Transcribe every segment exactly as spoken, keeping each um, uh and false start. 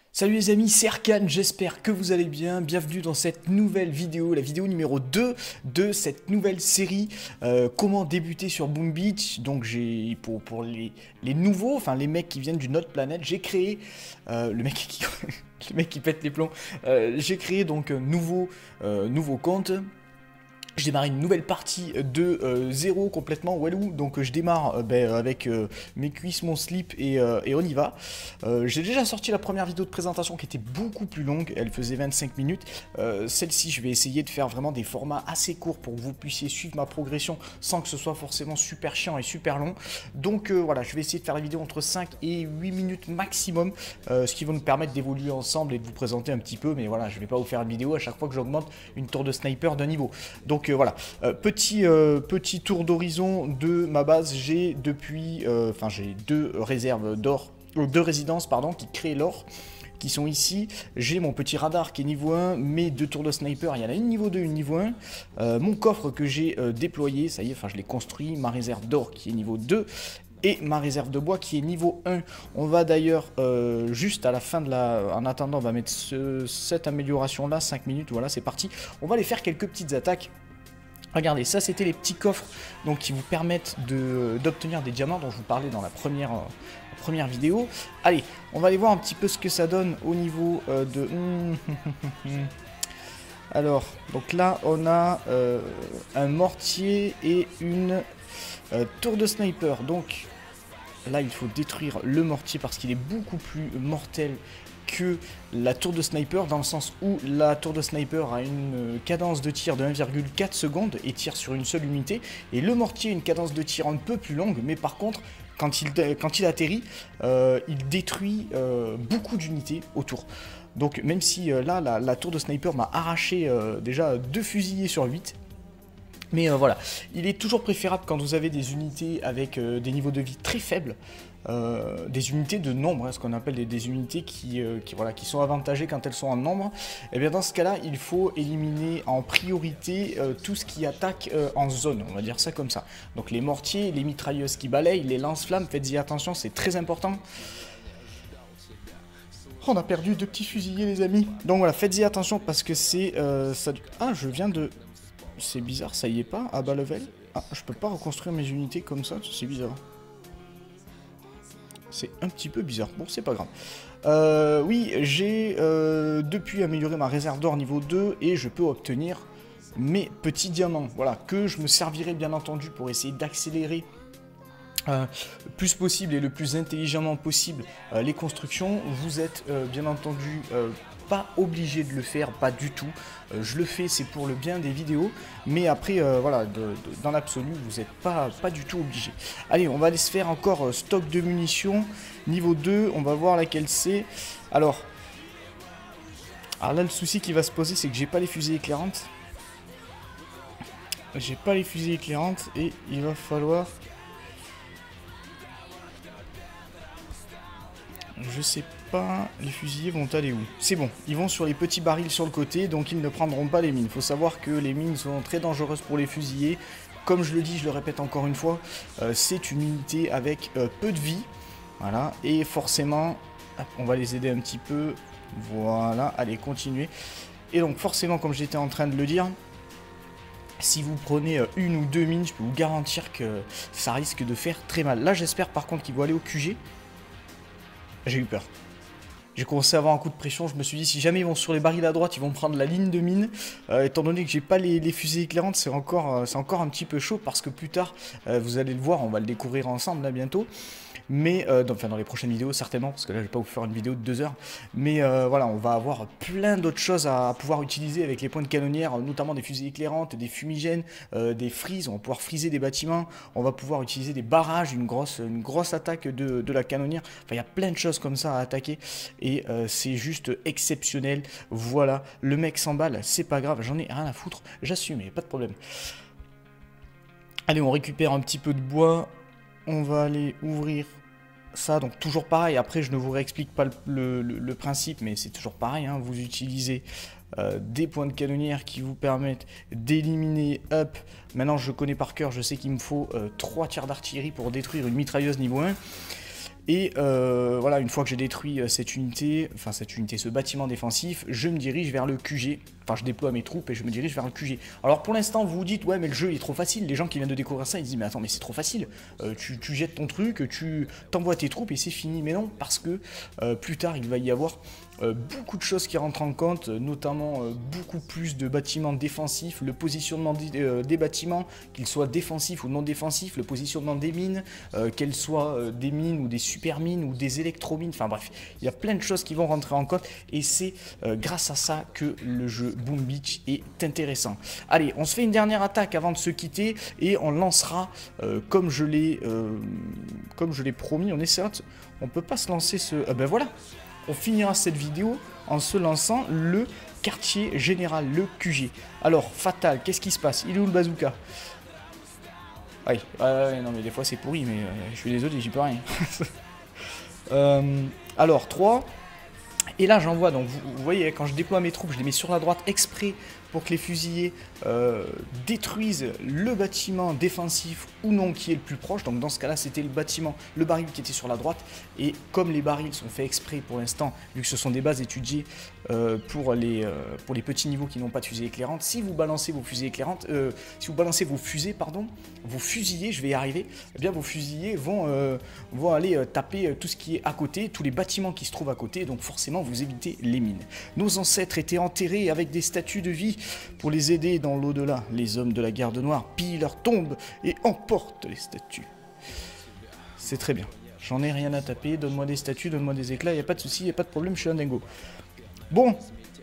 Salut les amis, c'est Arcane, j'espère que vous allez bien. Bienvenue dans cette nouvelle vidéo, la vidéo numéro deux de cette nouvelle série euh, comment débuter sur Boom Beach. Donc j'ai pour, pour les, les nouveaux, enfin les mecs qui viennent d'une autre planète, j'ai créé euh, le mec qui le mec qui pète les plombs. Euh, j'ai créé donc un nouveau, euh, nouveau compte. Je démarre une nouvelle partie de euh, zéro complètement Walou, donc euh, je démarre euh, ben, avec euh, mes cuisses, mon slip et, euh, et on y va. Euh, J'ai déjà sorti la première vidéo de présentation qui était beaucoup plus longue, elle faisait vingt-cinq minutes. Euh, Celle-ci, je vais essayer de faire vraiment des formats assez courts pour que vous puissiez suivre ma progression sans que ce soit forcément super chiant et super long. Donc euh, voilà, je vais essayer de faire la vidéo entre cinq et huit minutes maximum, euh, ce qui va nous permettre d'évoluer ensemble et de vous présenter un petit peu, mais voilà, je ne vais pas vous faire une vidéo à chaque fois que j'augmente une tour de sniper d'un niveau. Donc euh, voilà, euh, petit, euh, petit tour d'horizon de ma base. J'ai depuis, enfin euh, j'ai deux réserves d'or, euh, deux résidences pardon, qui créent l'or, qui sont ici. J'ai mon petit radar qui est niveau un, mes deux tours de sniper, il y en a une niveau deux, une niveau un. Euh, mon coffre que j'ai euh, déployé, ça y est, enfin je l'ai construit, ma réserve d'or qui est niveau deux. Et ma réserve de bois qui est niveau un. On va d'ailleurs, euh, juste à la fin de la... En attendant, on va mettre ce, cette amélioration là, cinq minutes, voilà, c'est parti. On va aller faire quelques petites attaques. Regardez, ça c'était les petits coffres donc, qui vous permettent d'obtenir des diamants dont je vous parlais dans la première, euh, la première vidéo. Allez, on va aller voir un petit peu ce que ça donne au niveau euh, de... Alors, donc là on a euh, un mortier et une euh, tour de sniper. Donc là il faut détruire le mortier parce qu'il est beaucoup plus mortel que la tour de sniper, dans le sens où la tour de sniper a une cadence de tir de un virgule quatre secondes et tire sur une seule unité, et le mortier a une cadence de tir un peu plus longue, mais par contre quand il, quand il atterrit, euh, il détruit euh, beaucoup d'unités autour. Donc même si euh, là la, la tour de sniper m'a arraché euh, déjà deux fusillés sur huit, mais euh, voilà, il est toujours préférable quand vous avez des unités avec euh, des niveaux de vie très faibles, euh, des unités de nombre, hein, ce qu'on appelle des, des unités qui, euh, qui, voilà, qui sont avantagées quand elles sont en nombre. Et bien dans ce cas-là, il faut éliminer en priorité euh, tout ce qui attaque euh, en zone, on va dire ça comme ça. Donc les mortiers, les mitrailleuses qui balayent, les lance-flammes, faites-y attention, c'est très important. Oh, on a perdu deux petits fusillés les amis. Donc voilà, faites-y attention parce que c'est... Euh, ça... Ah, je viens de... C'est bizarre, ça y est pas, à bas level. Ah, je peux pas reconstruire mes unités comme ça, c'est bizarre. C'est un petit peu bizarre, bon c'est pas grave. Euh, oui, j'ai euh, depuis amélioré ma réserve d'or niveau deux et je peux obtenir mes petits diamants. Voilà, que je me servirai bien entendu pour essayer d'accélérer Euh, le plus possible et le plus intelligemment possible euh, les constructions. Vous êtes euh, bien entendu euh, pas obligé de le faire, pas du tout. Euh, je le fais, c'est pour le bien des vidéos, mais après, euh, voilà, de, de, dans l'absolu, vous n'êtes pas, pas du tout obligé. Allez, on va aller se faire encore euh, stock de munitions, niveau deux, on va voir laquelle c'est. Alors, alors là, le souci qui va se poser, c'est que j'ai pas les fusées éclairantes. J'ai pas les fusées éclairantes et il va falloir... Je sais pas, les fusiliers vont aller où? C'est bon, ils vont sur les petits barils sur le côté, donc ils ne prendront pas les mines. Il faut savoir que les mines sont très dangereuses pour les fusiliers. Comme je le dis, je le répète encore une fois, euh, c'est une unité avec euh, peu de vie. Voilà, et forcément, hop, on va les aider un petit peu. Voilà, allez, continuez. Et donc forcément, comme j'étais en train de le dire, si vous prenez euh, une ou deux mines, je peux vous garantir que ça risque de faire très mal. Là, j'espère par contre qu'ils vont aller au Q G. J'ai eu peur. J'ai commencé à avoir un coup de pression, je me suis dit si jamais ils vont sur les barils à droite, ils vont prendre la ligne de mine. Euh, étant donné que j'ai pas les, les fusées éclairantes, c'est encore, euh, c'est encore un petit peu chaud parce que plus tard, euh, vous allez le voir, on va le découvrir ensemble là bientôt. Mais, euh, dans, enfin dans les prochaines vidéos certainement, parce que là je vais pas vous faire une vidéo de deux heures. Mais euh, voilà, on va avoir plein d'autres choses à, à pouvoir utiliser avec les points de canonnière, notamment des fusées éclairantes, des fumigènes, euh, des frises, on va pouvoir friser des bâtiments, on va pouvoir utiliser des barrages, une grosse, une grosse attaque de, de la canonnière. Enfin il y a plein de choses comme ça à attaquer et euh, c'est juste exceptionnel. Voilà, le mec s'emballe, c'est pas grave, j'en ai rien à foutre, j'assume, pas de problème. Allez, on récupère un petit peu de bois, on va aller ouvrir ça, donc toujours pareil, après je ne vous réexplique pas le, le, le, le principe, mais c'est toujours pareil, hein, vous utilisez euh, des points de canonnière qui vous permettent d'éliminer, hop, maintenant je connais par cœur, je sais qu'il me faut euh, trois tirs d'artillerie pour détruire une mitrailleuse niveau un, Et euh, voilà, une fois que j'ai détruit cette unité, enfin cette unité, ce bâtiment défensif, je me dirige vers le Q G. Enfin, je déploie mes troupes et je me dirige vers le Q G. Alors pour l'instant, vous vous dites, ouais, mais le jeu il est trop facile. Les gens qui viennent de découvrir ça, ils disent, mais attends, mais c'est trop facile. Euh, tu, tu jettes ton truc, tu t'envoies tes troupes et c'est fini. Mais non, parce que euh, plus tard, il va y avoir euh, beaucoup de choses qui rentrent en compte, notamment euh, beaucoup plus de bâtiments défensifs, le positionnement des, euh, des bâtiments, qu'ils soient défensifs ou non défensifs, le positionnement des mines, euh, qu'elles soient euh, des mines ou des super mines ou des électromines. Enfin bref, il y a plein de choses qui vont rentrer en compte et c'est euh, grâce à ça que le jeu Boom Beach est intéressant. Allez, on se fait une dernière attaque avant de se quitter et on lancera euh, comme je l'ai euh, comme je l'ai promis. On essaiera de... on peut pas se lancer ce... Ah ben voilà, on finira cette vidéo en se lançant le quartier général, le Q G. Alors, Fatal, qu'est-ce qui se passe? Il est où le bazooka? Ouais, ouais, non mais des fois c'est pourri, mais euh, je suis désolé, j'y peux rien. euh, alors, trois... Et là j'envoie, donc vous, vous voyez, quand je déploie mes troupes, je les mets sur la droite exprès pour que les fusiliers euh, détruisent le bâtiment défensif ou non qui est le plus proche. Donc dans ce cas-là, c'était le bâtiment, le baril qui était sur la droite. Et comme les barils sont faits exprès pour l'instant, vu que ce sont des bases étudiées euh, pour, les, euh, pour les petits niveaux qui n'ont pas de fusée éclairante, si vous balancez vos fusées éclairantes, euh, si vous balancez vos fusées, pardon, vos fusiliers, je vais y arriver, eh bien vos fusiliers vont, euh, vont aller euh, taper tout ce qui est à côté, tous les bâtiments qui se trouvent à côté, donc forcément vous évitez les mines. Nos ancêtres étaient enterrés avec des statues de vie pour les aider dans l'au-delà. Les hommes de la garde noire pillent leurs tombes et emportent les statues. C'est très bien. J'en ai rien à taper. Donne-moi des statues, donne-moi des éclats. Il n'y a pas de souci, il n'y a pas de problème, je suis un dingo. Bon,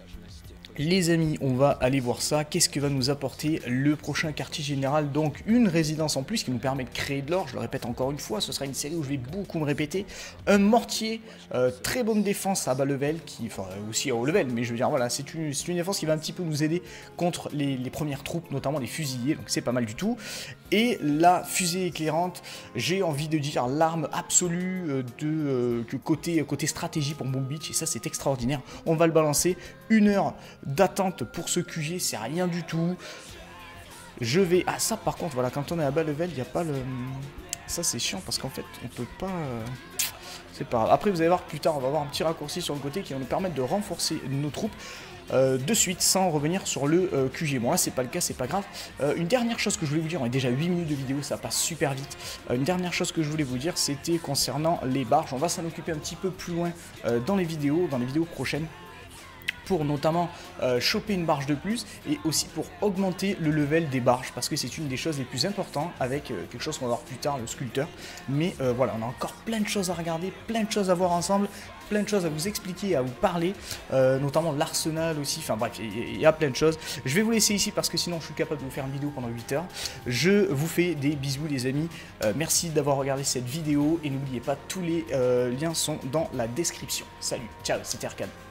les amis, on va aller voir ça. Qu'est-ce que va nous apporter le prochain quartier général? Donc une résidence en plus qui nous permet de créer de l'or. Je le répète encore une fois, ce sera une série où je vais beaucoup me répéter. Un mortier, euh, très bonne défense à bas level, qui, enfin aussi à haut level, mais je veux dire voilà, c'est une, une défense qui va un petit peu nous aider contre les, les premières troupes, notamment les fusiliers, donc c'est pas mal du tout. Et la fusée éclairante, j'ai envie de dire l'arme absolue de euh, que côté, côté stratégie pour Boom Beach, et ça c'est extraordinaire. On va le balancer, une heure d'attente pour ce Q G, c'est rien du tout. Je vais... Ah ça par contre, voilà, quand on est à bas level, il n'y a pas le... Ça c'est chiant parce qu'en fait, on peut pas... C'est pas grave. Après vous allez voir plus tard, on va avoir un petit raccourci sur le côté qui va nous permettre de renforcer nos troupes euh, de suite sans revenir sur le euh, Q G. Bon là c'est pas le cas, c'est pas grave. Euh, une dernière chose que je voulais vous dire, on est déjà huit minutes de vidéo, ça passe super vite. Euh, une dernière chose que je voulais vous dire, c'était concernant les barges. On va s'en occuper un petit peu plus loin euh, dans les vidéos, dans les vidéos prochaines, pour notamment euh, choper une barge de plus et aussi pour augmenter le level des barges parce que c'est une des choses les plus importantes avec euh, quelque chose qu'on va voir plus tard, le sculpteur. Mais euh, voilà, on a encore plein de choses à regarder, plein de choses à voir ensemble, plein de choses à vous expliquer, à vous parler, euh, notamment l'arsenal aussi, enfin bref, il y, y a plein de choses. Je vais vous laisser ici parce que sinon je suis capable de vous faire une vidéo pendant huit heures. Je vous fais des bisous les amis, euh, merci d'avoir regardé cette vidéo et n'oubliez pas, tous les euh, liens sont dans la description. Salut, ciao, c'était Arcade.